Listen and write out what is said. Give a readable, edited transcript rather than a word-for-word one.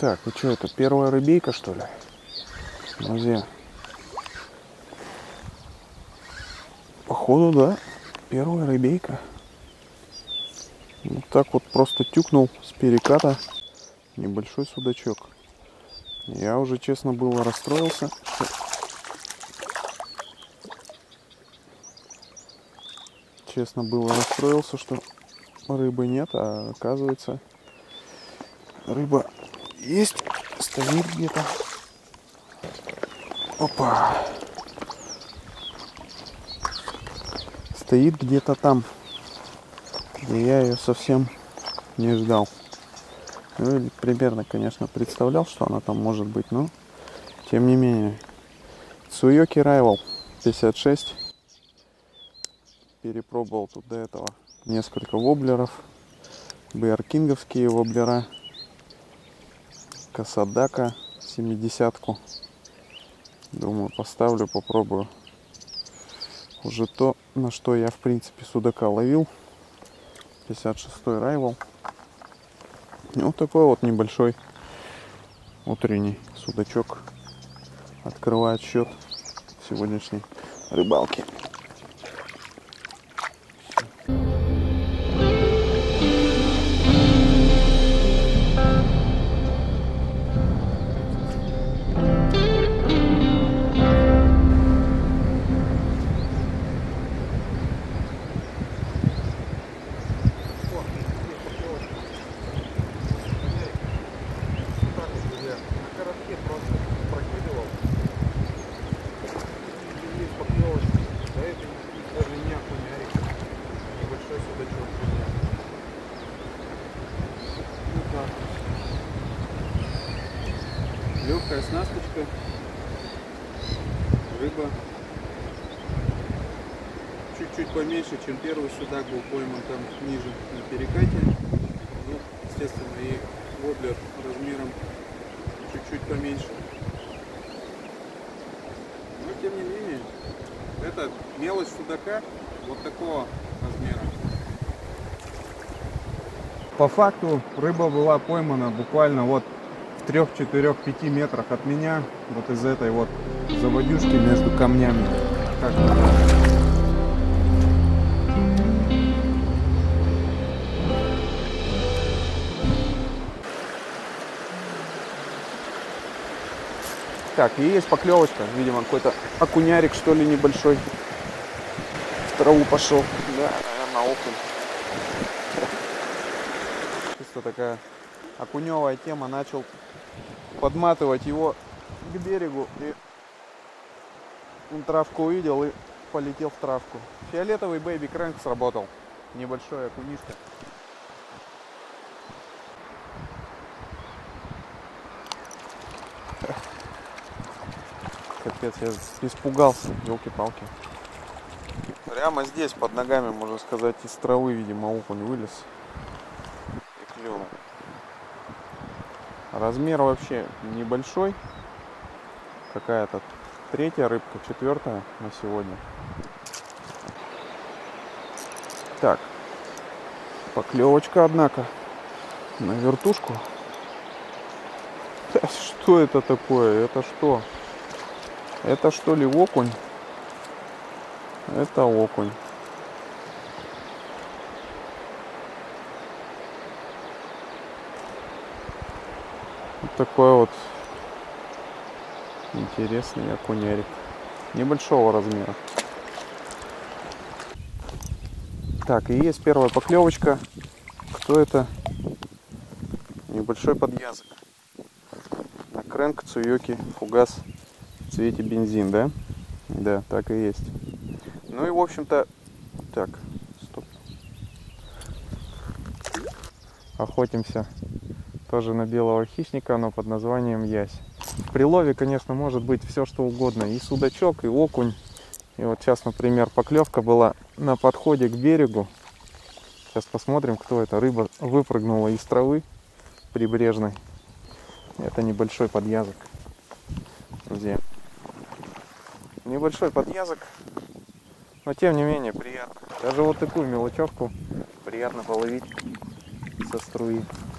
Так, и что это, первая рыбейка, что ли? Друзья. Походу, да, первая рыбейка. Вот так вот просто тюкнул с переката небольшой судачок. Я уже, честно, было расстроился. Что рыбы нет, а оказывается рыба есть, стоит где-то. Опа! Стоит где-то там, где я ее совсем не ждал. Ну, или примерно, конечно, представлял, что она там может быть, но тем не менее. Tsuyoki Rival 56. Перепробовал тут до этого несколько воблеров. Бейеркинговские воблера. Касадака 70-ку. Думаю, поставлю, попробую. Уже то, на что я, в принципе, судака ловил. 56-й Rival. Вот такой вот небольшой утренний судачок открывает счет сегодняшней рыбалки. Легкая снасточка, рыба чуть-чуть поменьше, чем первый судак был пойман там ниже на перекате. Ну, естественно, и воблер размером чуть-чуть поменьше. Но тем не менее, это мелочь судака вот такого размера. По факту рыба была поймана буквально вот в 3, 4, 5 метрах от меня, вот из этой вот заводюшки между камнями. Так, и есть поклевочка, видимо, какой-то окунярик, что ли, небольшой. В траву пошел. Да, наверное, окунь. Чисто такая окуневая тема. Начал подматывать его к берегу, и он травку увидел и полетел в травку. Фиолетовый бэйби крэнк сработал. Небольшой окунишка. Капец, я испугался, елки-палки. Прямо здесь, под ногами, можно сказать, из травы, видимо, окунь вылез и клюнул. Размер вообще небольшой. Какая-то третья рыбка, четвертая на сегодня. Так, поклевочка, однако, на вертушку. Что это такое? Это что? Это что ли окунь? Это окунь. Вот такой вот интересный окунярик. Небольшого размера. Так, и есть первая поклевочка. Кто это? Небольшой подъязок. На крэнк Tsuyoki фугас в цвете бензин, да? Да, так и есть. Ну и в общем-то, так, стоп. Охотимся тоже на белого хищника, но под названием ясь. В прилове, конечно, может быть все что угодно. И судачок, и окунь. И вот сейчас, например, поклевка была на подходе к берегу. Сейчас посмотрим, кто это. Рыба выпрыгнула из травы прибрежной. Это небольшой подъязок. Друзья. Небольшой подъязок. Но тем не менее приятно. Даже вот такую мелочевку приятно половить со струи.